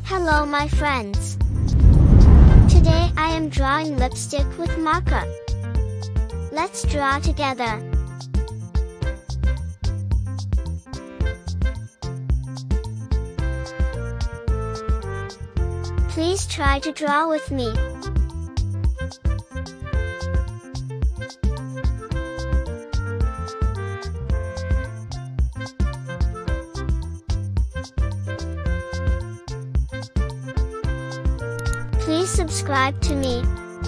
Hello my friends. Today I am drawing lipstick with marker. Let's draw together. Please try to draw with me. Please subscribe to me.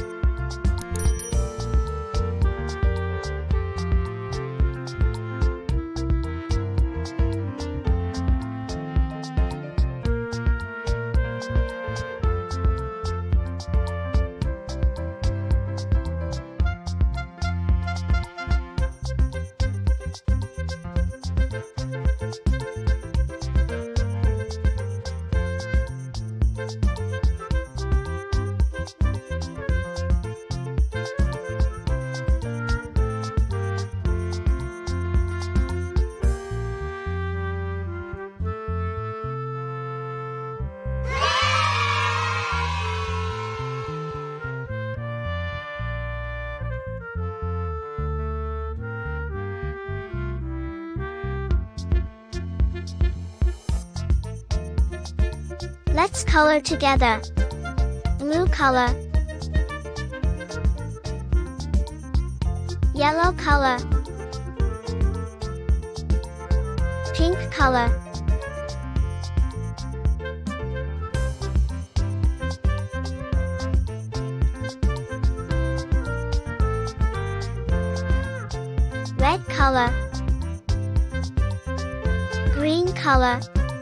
Let's color together. Blue color, yellow color, pink color, red color, green color,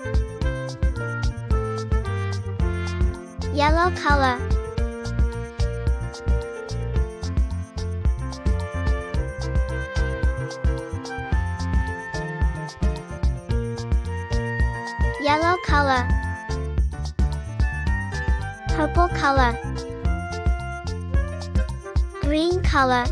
yellow color, yellow color, purple color, green color,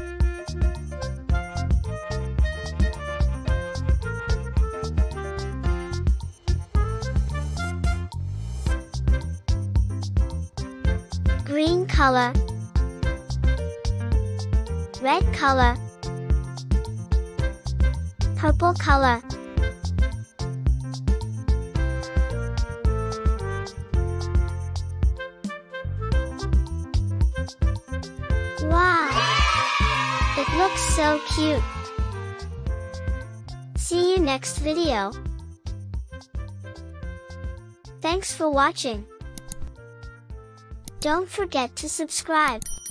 green color, red color, purple color. Wow! It looks so cute. See you next video. Thanks for watching. Don't forget to subscribe.